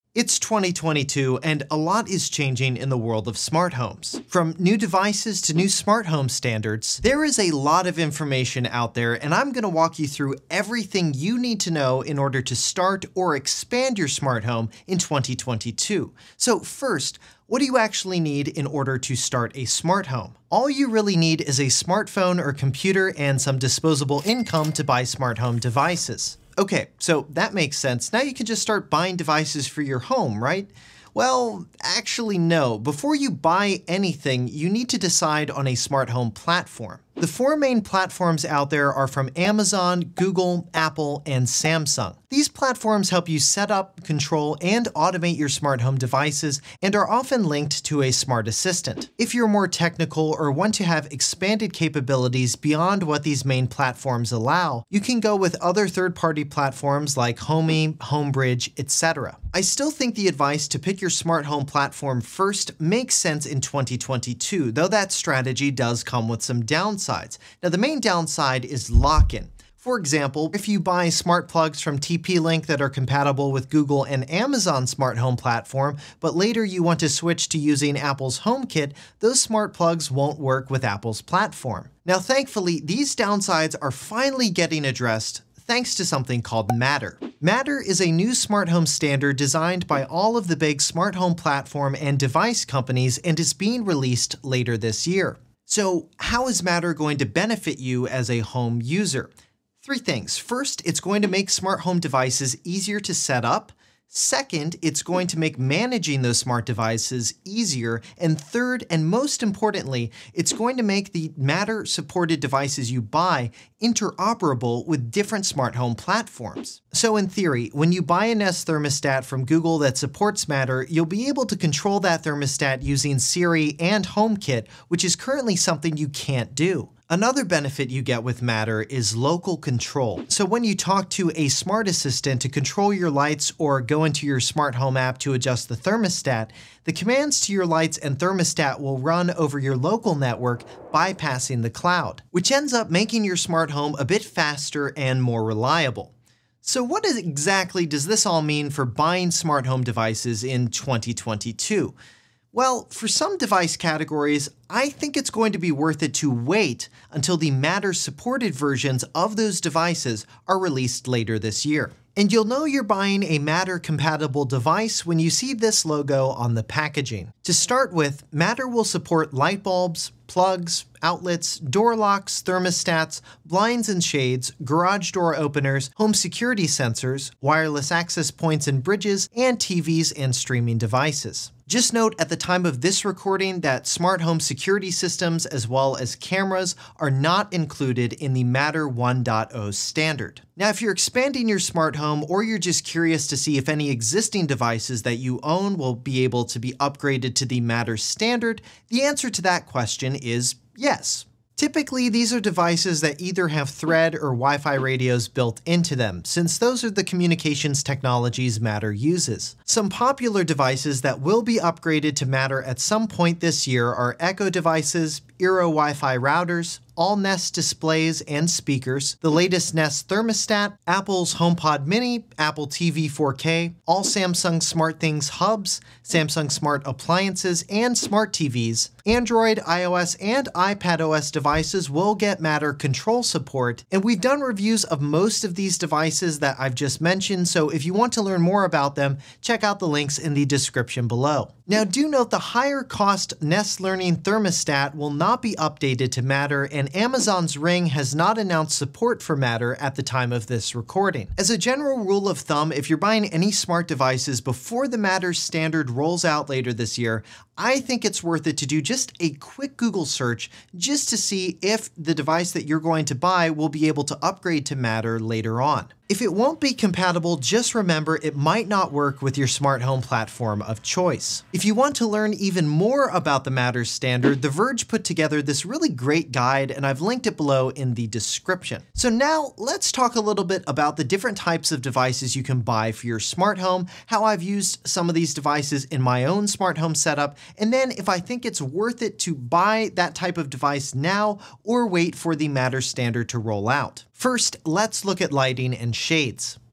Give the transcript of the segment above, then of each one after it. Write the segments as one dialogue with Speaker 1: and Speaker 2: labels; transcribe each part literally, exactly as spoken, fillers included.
Speaker 1: It's twenty twenty-two, and a lot is changing in the world of smart homes. From new devices to new smart home standards, there is a lot of information out there, and I'm going to walk you through everything you need to know in order to start or expand your smart home in twenty twenty-two. So first, what do you actually need in order to start a smart home? All you really need is a smartphone or computer and some disposable income to buy smart home devices. Okay, so that makes sense. Now you can just start buying devices for your home, right? Well, actually no. Before you buy anything, you need to decide on a smart home platform. The four main platforms out there are from Amazon, Google, Apple, and Samsung. These platforms help you set up, control, and automate your smart home devices and are often linked to a smart assistant. If you're more technical or want to have expanded capabilities beyond what these main platforms allow, you can go with other third-party platforms like Homey, Homebridge, et cetera. I still think the advice to pick your smart home platform first makes sense in twenty twenty-two, though that strategy does come with some downsides. Now, the main downside is lock-in. For example, if you buy smart plugs from T P-Link that are compatible with Google and Amazon smart home platform, but later you want to switch to using Apple's HomeKit, those smart plugs won't work with Apple's platform. Now, thankfully, these downsides are finally getting addressed thanks to something called Matter. Matter is a new smart home standard designed by all of the big smart home platform and device companies and is being released later this year. So how is Matter going to benefit you as a home user? Three things. First, it's going to make smart home devices easier to set up. Second, it's going to make managing those smart devices easier. And third, and most importantly, it's going to make the Matter-supported devices you buy interoperable with different smart home platforms. So in theory, when you buy a Nest thermostat from Google that supports Matter, you'll be able to control that thermostat using Siri and HomeKit, which is currently something you can't do. Another benefit you get with Matter is local control. So when you talk to a smart assistant to control your lights or go into your smart home app to adjust the thermostat, the commands to your lights and thermostat will run over your local network, bypassing the cloud, which ends up making your smart home a bit faster and more reliable. So what exactly does this all mean for buying smart home devices in twenty twenty-two? Well, for some device categories, I think it's going to be worth it to wait until the Matter-supported versions of those devices are released later this year. And you'll know you're buying a Matter-compatible device when you see this logo on the packaging. To start with, Matter will support light bulbs, plugs, outlets, door locks, thermostats, blinds and shades, garage door openers, home security sensors, wireless access points and bridges, and T Vs and streaming devices. Just note at the time of this recording that smart home security systems as well as cameras are not included in the Matter one point oh standard. Now, if you're expanding your smart home or you're just curious to see if any existing devices that you own will be able to be upgraded to the Matter standard, the answer to that question is yes. Typically, these are devices that either have Thread or Wi-Fi radios built into them, since those are the communications technologies Matter uses. Some popular devices that will be upgraded to Matter at some point this year are Echo devices, Eero Wi-Fi routers, all Nest displays and speakers, the latest Nest thermostat, Apple's HomePod Mini, Apple T V four K, all Samsung SmartThings hubs, Samsung Smart Appliances, and Smart T Vs. Android, iOS, and iPadOS devices will get Matter control support, and we've done reviews of most of these devices that I've just mentioned, so if you want to learn more about them, check out the links in the description below. Now, do note the higher cost Nest Learning thermostat will not be updated to Matter, and Amazon's Ring has not announced support for Matter at the time of this recording. As a general rule of thumb, if you're buying any smart devices before the Matter standard rolls out later this year, I think it's worth it to do just a quick Google search just to see if the device that you're going to buy will be able to upgrade to Matter later on. If it won't be compatible, just remember it might not work with your smart home platform of choice. If you want to learn even more about the Matter standard, The Verge put together this really great guide, and I've linked it below in the description. So now let's talk a little bit about the different types of devices you can buy for your smart home, how I've used some of these devices in my own smart home setup, and then if I think it's worth it to buy that type of device now or wait for the Matter standard to roll out. First, let's look at lighting and shades.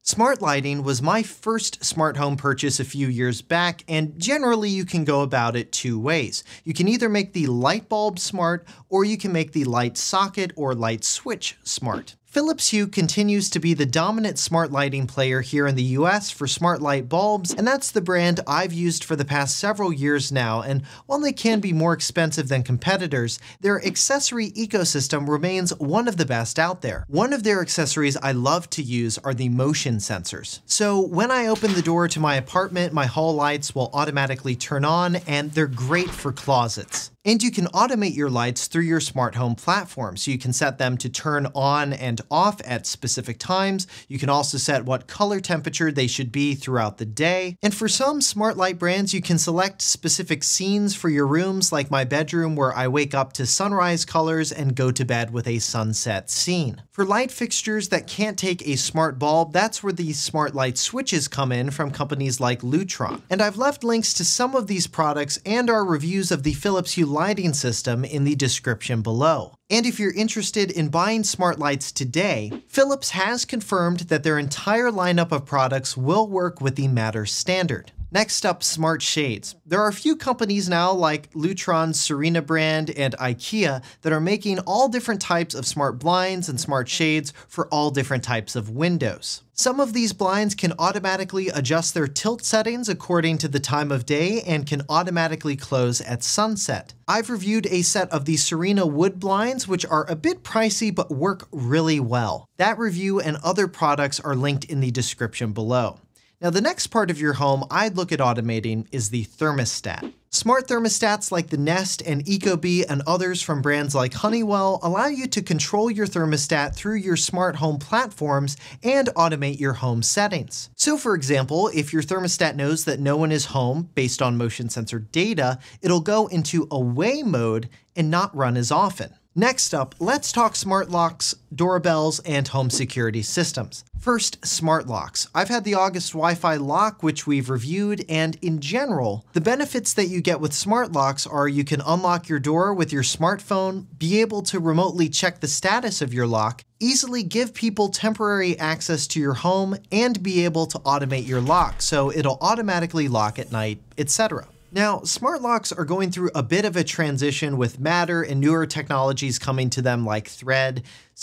Speaker 1: Smart lighting was my first smart home purchase a few years back, and generally you can go about it two ways. You can either make the light bulb smart, or you can make the light socket or light switch smart. Philips Hue continues to be the dominant smart lighting player here in the U S for smart light bulbs, and that's the brand I've used for the past several years now, and while they can be more expensive than competitors, their accessory ecosystem remains one of the best out there. One of their accessories I love to use are the motion sensors. So when I open the door to my apartment, my hall lights will automatically turn on, and they're great for closets. And you can automate your lights through your smart home platform, so you can set them to turn on and off at specific times. You can also set what color temperature they should be throughout the day. And for some smart light brands, you can select specific scenes for your rooms, like my bedroom, where I wake up to sunrise colors and go to bed with a sunset scene. For light fixtures that can't take a smart bulb, that's where these smart light switches come in from companies like Lutron. And I've left links to some of these products and our reviews of the Philips Hue lighting system in the description below. And if you're interested in buying smart lights today, Philips has confirmed that their entire lineup of products will work with the Matter standard. Next up, smart shades. There are a few companies now like Lutron's Serena brand and IKEA that are making all different types of smart blinds and smart shades for all different types of windows. Some of these blinds can automatically adjust their tilt settings according to the time of day and can automatically close at sunset. I've reviewed a set of the Serena wood blinds, which are a bit pricey but work really well. That review and other products are linked in the description below. Now, the next part of your home I'd look at automating is the thermostat. Smart thermostats like the Nest and Ecobee and others from brands like Honeywell allow you to control your thermostat through your smart home platforms and automate your home settings. So for example, if your thermostat knows that no one is home based on motion sensor data, it'll go into away mode and not run as often. Next up, let's talk smart locks, doorbells, and home security systems. First, smart locks. I've had the August Wi-Fi lock, which we've reviewed, and in general, the benefits that you get with smart locks are you can unlock your door with your smartphone, be able to remotely check the status of your lock, easily give people temporary access to your home, and be able to automate your lock, so it'll automatically lock at night, et cetera. Now, smart locks are going through a bit of a transition with Matter and newer technologies coming to them like Thread,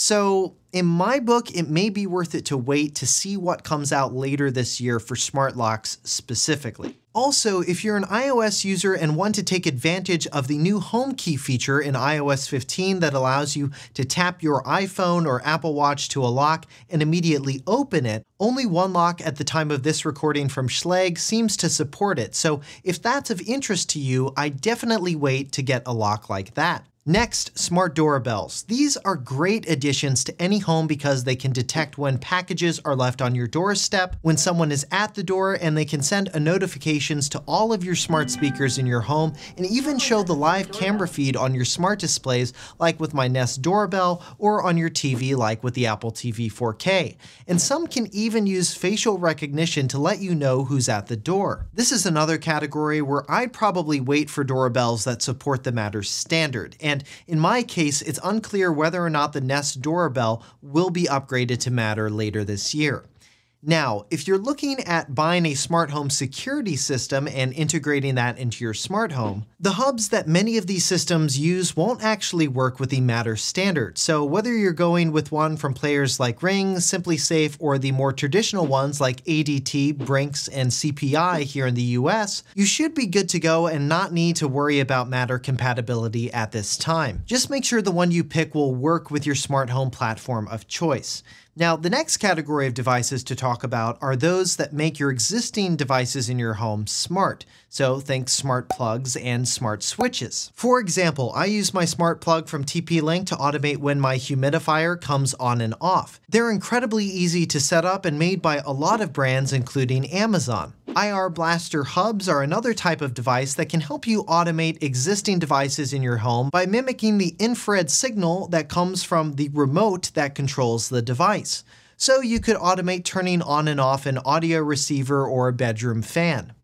Speaker 1: so in my book, it may be worth it to wait to see what comes out later this year for smart locks specifically. Also, if you're an iOS user and want to take advantage of the new Home Key feature in i O S fifteen that allows you to tap your iPhone or Apple Watch to a lock and immediately open it, only one lock at the time of this recording from Schlage seems to support it, so if that's of interest to you, I definitely wait to get a lock like that. Next, smart doorbells. These are great additions to any home because they can detect when packages are left on your doorstep, when someone is at the door, and they can send a notifications to all of your smart speakers in your home and even show the live camera feed on your smart displays like with my Nest doorbell or on your T V like with the Apple T V four K. And some can even use facial recognition to let you know who's at the door. This is another category where I'd probably wait for doorbells that support the Matter standard. And And in my case, it's unclear whether or not the Nest doorbell will be upgraded to Matter later this year. Now, if you're looking at buying a smart home security system and integrating that into your smart home, the hubs that many of these systems use won't actually work with the Matter standard. So whether you're going with one from players like Ring, SimpliSafe, or the more traditional ones like A D T, Brinks, and C P I here in the U S, you should be good to go and not need to worry about Matter compatibility at this time. Just make sure the one you pick will work with your smart home platform of choice. Now, the next category of devices to talk about are those that make your existing devices in your home smart. So think smart plugs and smart switches. For example, I use my smart plug from T P Link to automate when my humidifier comes on and off. They're incredibly easy to set up and made by a lot of brands, including Amazon. I R Blaster hubs are another type of device that can help you automate existing devices in your home by mimicking the infrared signal that comes from the remote that controls the device. So you could automate turning on and off an audio receiver or a bedroom fan.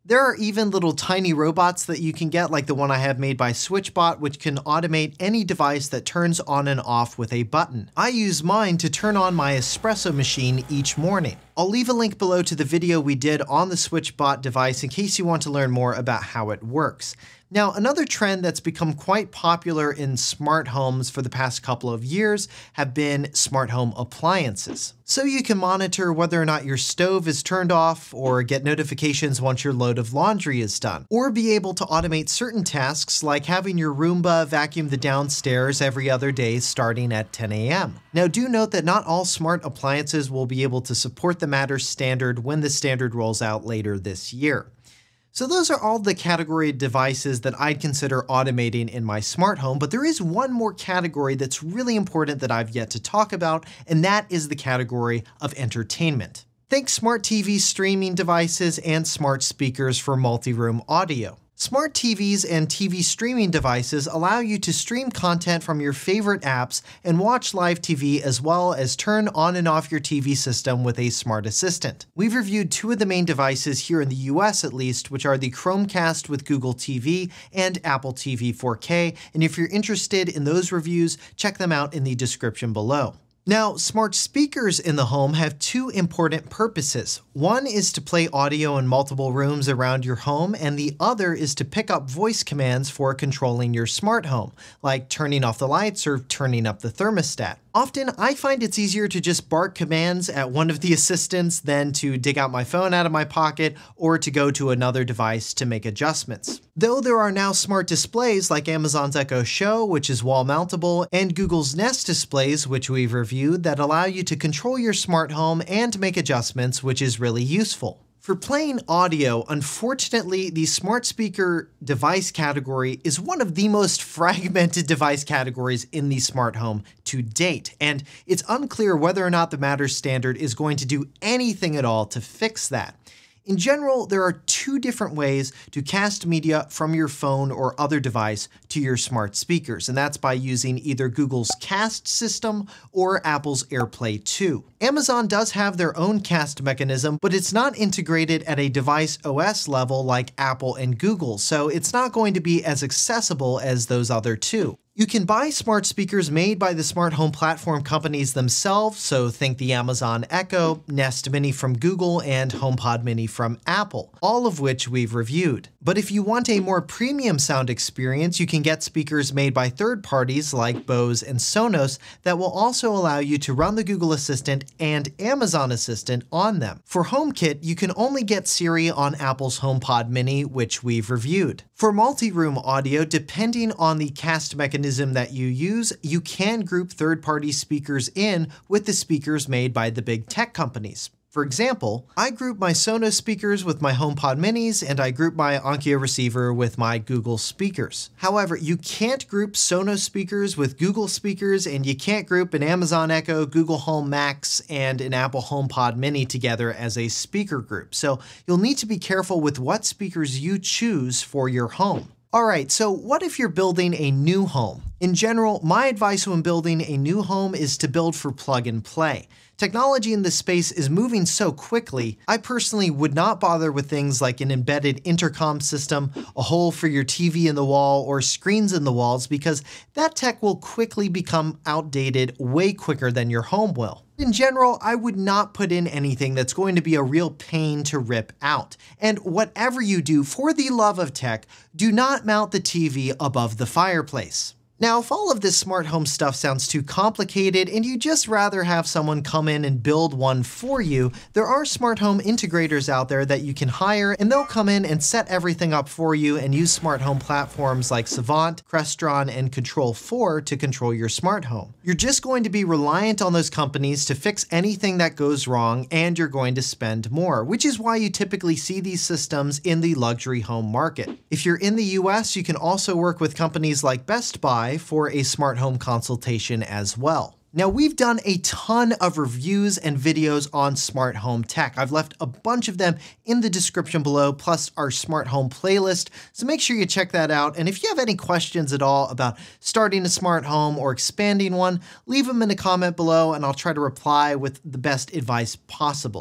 Speaker 1: There are even little tiny robots that you can get, like the one I have made by SwitchBot, which can automate any device that turns on and off with a button. I use mine to turn on my espresso machine each morning. I'll leave a link below to the video we did on the SwitchBot device in case you want to learn more about how it works. Now, another trend that's become quite popular in smart homes for the past couple of years have been smart home appliances. So you can monitor whether or not your stove is turned off, or get notifications once your load of laundry is done, or be able to automate certain tasks like having your Roomba vacuum the downstairs every other day starting at ten A M Now, do note that not all smart appliances will be able to support the Matter standard when the standard rolls out later this year. So those are all the category devices that I'd consider automating in my smart home, but there is one more category that's really important that I've yet to talk about, and that is the category of entertainment. Think smart T V streaming devices and smart speakers for multi-room audio. Smart T Vs and T V streaming devices allow you to stream content from your favorite apps and watch live T V, as well as turn on and off your T V system with a smart assistant. We've reviewed two of the main devices here in the U S at least, which are the Chromecast with Google T V and Apple T V four K, and if you're interested in those reviews, check them out in the description below. Now, smart speakers in the home have two important purposes. One is to play audio in multiple rooms around your home, and the other is to pick up voice commands for controlling your smart home, like turning off the lights or turning up the thermostat. Often, I find it's easier to just bark commands at one of the assistants than to dig out my phone out of my pocket or to go to another device to make adjustments. Though there are now smart displays like Amazon's Echo Show, which is wall mountable, and Google's Nest displays, which we've reviewed, that allow you to control your smart home and make adjustments, which is really useful. For playing audio, unfortunately, the smart speaker device category is one of the most fragmented device categories in the smart home to date, and it's unclear whether or not the Matter standard is going to do anything at all to fix that. In general, there are two different ways to cast media from your phone or other device to your smart speakers, and that's by using either Google's Cast system or Apple's AirPlay two. Amazon does have their own cast mechanism, but it's not integrated at a device O S level like Apple and Google, so it's not going to be as accessible as those other two. You can buy smart speakers made by the smart home platform companies themselves, so think the Amazon Echo, Nest Mini from Google, and HomePod Mini from Apple, all of which we've reviewed. But if you want a more premium sound experience, you can get speakers made by third parties like Bose and Sonos that will also allow you to run the Google Assistant and Amazon Assistant on them. For HomeKit, you can only get Siri on Apple's HomePod Mini, which we've reviewed. For multi-room audio, depending on the cast mechanism that you use, you can group third-party speakers in with the speakers made by the big tech companies. For example, I group my Sonos speakers with my HomePod Minis, and I group my Onkyo receiver with my Google speakers. However, you can't group Sonos speakers with Google speakers, and you can't group an Amazon Echo, Google Home Max, and an Apple HomePod Mini together as a speaker group. So you'll need to be careful with what speakers you choose for your home. Alright, so what if you're building a new home? In general, my advice when building a new home is to build for plug and play. Technology in this space is moving so quickly, I personally would not bother with things like an embedded intercom system, a hole for your T V in the wall, or screens in the walls, because that tech will quickly become outdated way quicker than your home will. In general, I would not put in anything that's going to be a real pain to rip out. And whatever you do, for the love of tech, do not mount the T V above the fireplace. Now, if all of this smart home stuff sounds too complicated and you'd just rather have someone come in and build one for you, there are smart home integrators out there that you can hire, and they'll come in and set everything up for you and use smart home platforms like Savant, Crestron, and Control four to control your smart home. You're just going to be reliant on those companies to fix anything that goes wrong, and you're going to spend more, which is why you typically see these systems in the luxury home market. If you're in the U S, you can also work with companies like Best Buy for a smart home consultation as well. Now, we've done a ton of reviews and videos on smart home tech. I've left a bunch of them in the description below, plus our smart home playlist, so make sure you check that out. And if you have any questions at all about starting a smart home or expanding one, leave them in a comment below and I'll try to reply with the best advice possible.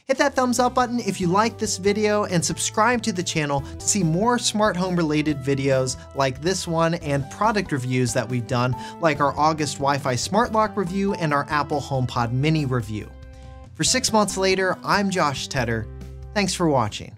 Speaker 1: Hit that thumbs up button if you like this video and subscribe to the channel to see more smart home related videos like this one and product reviews that we've done, like our August Wi-Fi Smart Lock review and our Apple HomePod Mini review. For Six Months Later, I'm Josh Tedder. Thanks for watching.